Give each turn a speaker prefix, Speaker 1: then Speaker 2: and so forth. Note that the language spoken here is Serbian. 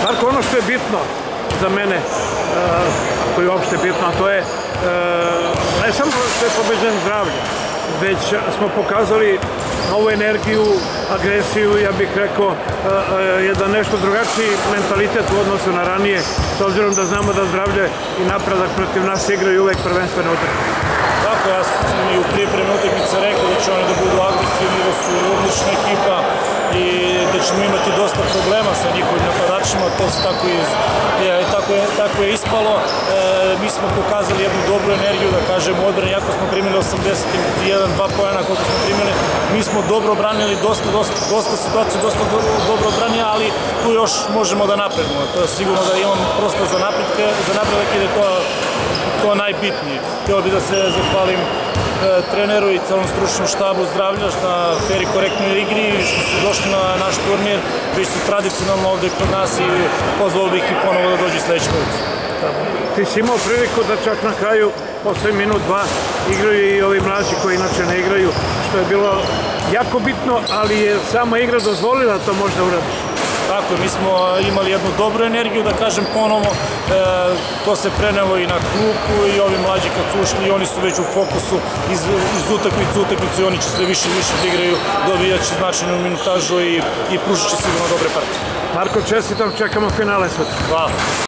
Speaker 1: Marko, ono što je bitno za mene, ako je uopšte bitno, a to je ne samo što je pobeđen zdravlje, već smo pokazali novu energiju, agresiju, ja bih rekao, jedan nešto drugačiji mentalitet u odnosu na ranije, s obzirom da znamo da zdravlje i napredak protiv nas igraju uvek prvenstvene utakmice.
Speaker 2: Tako, ja sam i u pripremi utakmice rekao da će oni da budu agresivni, da su odlična ekipa i da ćemo imati dosta problema sa njihovim napadačima, to se tako je ispalo. Mi smo pokazali jednu dobru energiju, da kažem, u odbrani, jako smo primili 81-2 pojena koliko smo primili, mi smo dobro branili, dosta situacija, dosta dobro branili, ali tu još možemo da napredimo. To je sigurno da imam prostor za napredak i da je to najbitnije. Htio bih da se zahvalim treneru i celom stručnom štabu zdravlja na fer i korektnoj igri, što su došli na naš turnir, već su tradicionalno ovde kod nas i pozvao bih ih ponovo da dođu sledeći put.
Speaker 1: Ti si imao priliku da čak na kraju, posle minut, dva, igraju i ovi mlađi koji inače ne igraju, što je bilo jako bitno, ali je sama igra dozvolila to možda uradiš.
Speaker 2: Tako, mi smo imali jednu dobru energiju, da kažem ponovo, to se prenelo i na klupu i ovi mlađi kad su ušli, oni su već u fokusu iz utakmicu i oni će sve više i više da igraju, dobijaće značajnu minutažu i pružit će sigurno dobre partije.
Speaker 1: Marko, čestitam, čekamo finale sutra.
Speaker 2: Hvala.